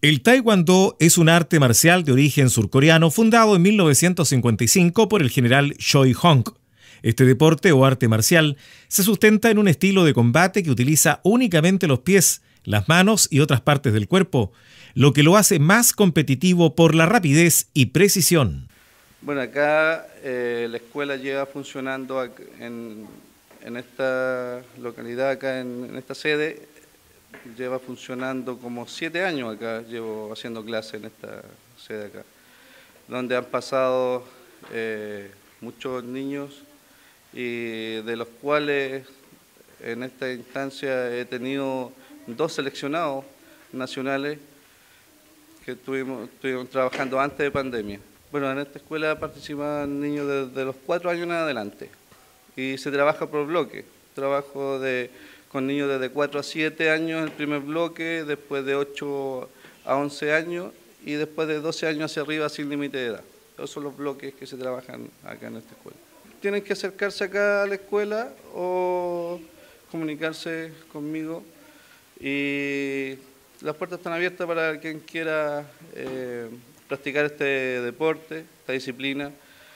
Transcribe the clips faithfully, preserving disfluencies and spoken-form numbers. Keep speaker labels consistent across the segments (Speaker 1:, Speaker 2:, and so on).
Speaker 1: El taekwondo es un arte marcial de origen surcoreano fundado en mil novecientos cincuenta y cinco por el general Choi Hong. Este deporte o arte marcial se sustenta en un estilo de combate que utiliza únicamente los pies, las manos y otras partes del cuerpo, lo que lo hace más competitivo por la rapidez y precisión.
Speaker 2: Bueno, acá eh, la escuela lleva funcionando en, en esta localidad, acá en, en esta sede, lleva funcionando como siete años acá, llevo haciendo clase en esta sede acá, donde han pasado eh, muchos niños y de los cuales en esta instancia he tenido dos seleccionados nacionales que estuvimos, estuvimos trabajando antes de pandemia. Bueno, en esta escuela participan niños desde de los cuatro años en adelante y se trabaja por bloque. Trabajo de, con niños desde cuatro a siete años el primer bloque, después de ocho a once años y después de doce años hacia arriba sin límite de edad. Esos son los bloques que se trabajan acá en esta escuela. Tienen que acercarse acá a la escuela o comunicarse conmigo y las puertas están abiertas para quien quiera eh, practicar este deporte, esta disciplina,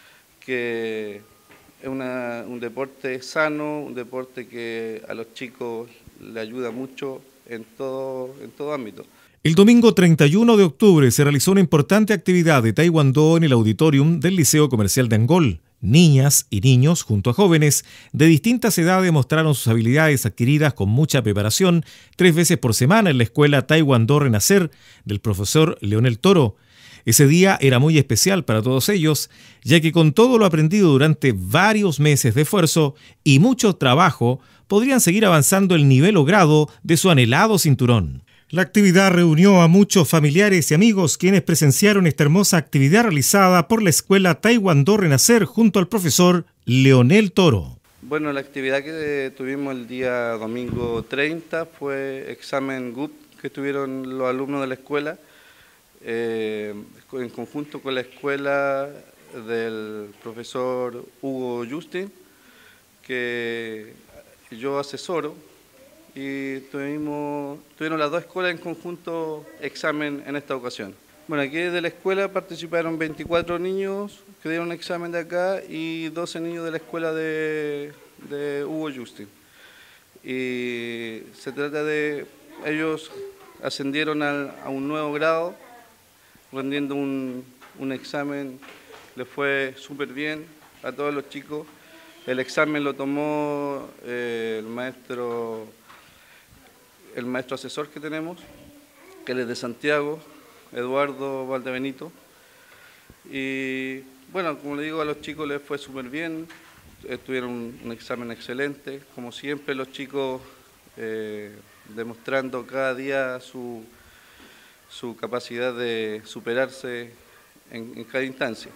Speaker 2: que es una, un deporte sano, un deporte que a los chicos le ayuda mucho en todo, en todo ámbito.
Speaker 1: El domingo treinta y uno de octubre se realizó una importante actividad de taekwondo en el auditorium del Liceo Comercial de Angol. Niñas y niños, junto a jóvenes de distintas edades, mostraron sus habilidades adquiridas con mucha preparación tres veces por semana en la escuela Taekwondo Renacer del profesor Leonel Toro. Ese día era muy especial para todos ellos, ya que con todo lo aprendido durante varios meses de esfuerzo y mucho trabajo, podrían seguir avanzando el nivel o grado de su anhelado cinturón. La actividad reunió a muchos familiares y amigos quienes presenciaron esta hermosa actividad realizada por la escuela Taekwondo Renacer junto al profesor Leonel Toro.
Speaker 2: Bueno, la actividad que tuvimos el día domingo treinta fue examen G U P que tuvieron los alumnos de la escuela eh, en conjunto con la escuela del profesor Hugo Justin, que yo asesoro. Y tuvimos, tuvieron las dos escuelas en conjunto examen en esta ocasión. Bueno, aquí de la escuela participaron veinticuatro niños que dieron examen de acá y doce niños de la escuela de, de Hugo Justin. Y se trata de, ellos ascendieron a, a un nuevo grado, rendiendo un, un examen, les fue súper bien a todos los chicos. El examen lo tomó eh, el maestro... el maestro asesor que tenemos, que él es de Santiago, Eduardo Valdebenito. Y bueno, como le digo, a los chicos les fue súper bien, tuvieron un, un examen excelente, como siempre los chicos eh, demostrando cada día su, su capacidad de superarse en, en cada instancia.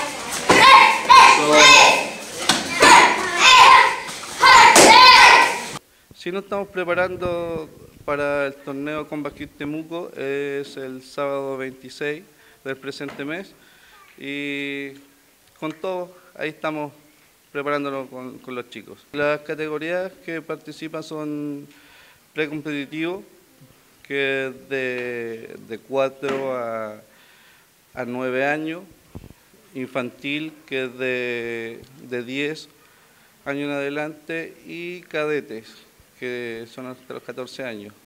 Speaker 2: Si nos estamos preparando para el torneo Combat Temuco, es el sábado veintiséis del presente mes y con todo ahí estamos preparándonos con, con los chicos. Las categorías que participan son precompetitivo, que es de, de cuatro a, a nueve años, infantil, que es de, de diez años en adelante, y cadetes, que son hasta los catorce años.